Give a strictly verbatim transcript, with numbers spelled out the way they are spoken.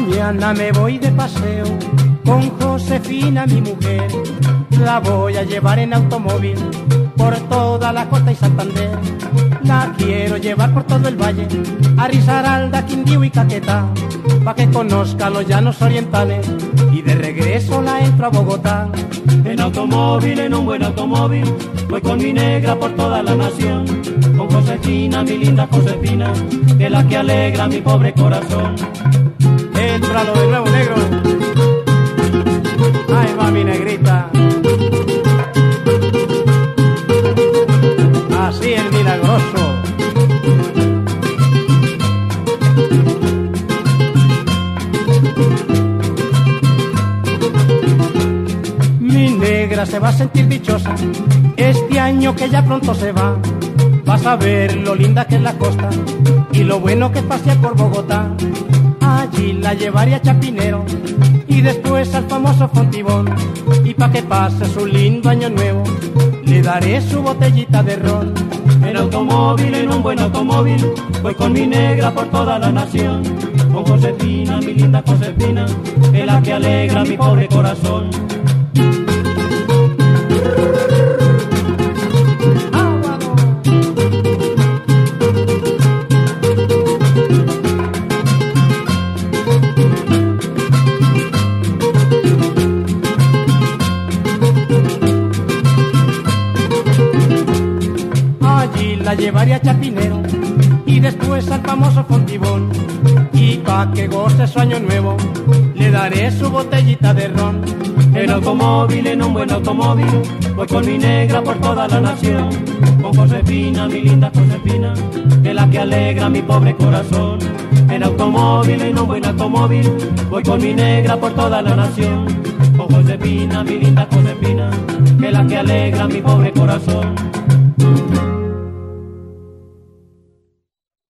Mañana me voy de paseo con Josefina, mi mujer. La voy a llevar en automóvil por toda la costa y Santander. La quiero llevar por todo el valle, a Risaralda, Quindío y Caquetá, pa' que conozca los llanos orientales y de regreso la entro a Bogotá. En automóvil, en un buen automóvil, voy con mi negra por toda la nación. Con Josefina, mi linda Josefina, que es la que alegra mi pobre corazón. Éntralo de nuevo, negro. Ahí va mi negrita. Así el milagroso. Mi negra se va a sentir dichosa este año que ya pronto se va. Vas a ver lo linda que es la costa y lo bueno que es pasear por Bogotá. Allí la llevaré a Chapinero y después al famoso Fontibón. Y pa' que pase su lindo año nuevo, le daré su botellita de ron. En automóvil, en un buen automóvil, voy con mi negra por toda la nación. Con Josefina, mi linda Josefina, es la que alegra mi pobre corazón. La llevaré a Chapinero y después al famoso Fontibón. Y pa' que goce su año nuevo, le daré su botellita de ron. En automóvil, en un buen automóvil, voy con mi negra por toda la nación. Con Josefina, mi linda Josefina, que es la que alegra mi pobre corazón. En automóvil, en un buen automóvil, voy con mi negra por toda la nación. Con Josefina, mi linda Josefina, que es la que alegra mi pobre corazón.